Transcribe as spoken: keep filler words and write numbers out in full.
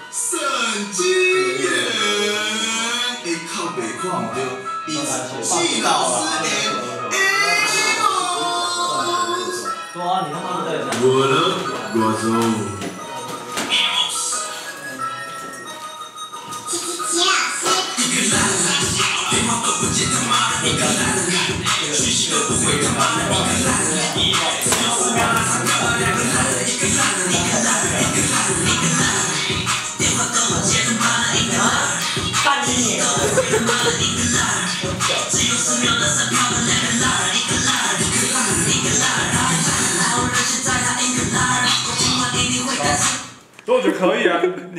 神经元，会靠北看唔到，伊是季老师的 A O。 对啊，你他妈的。 我的我走。 半年。 所以我觉得可以啊。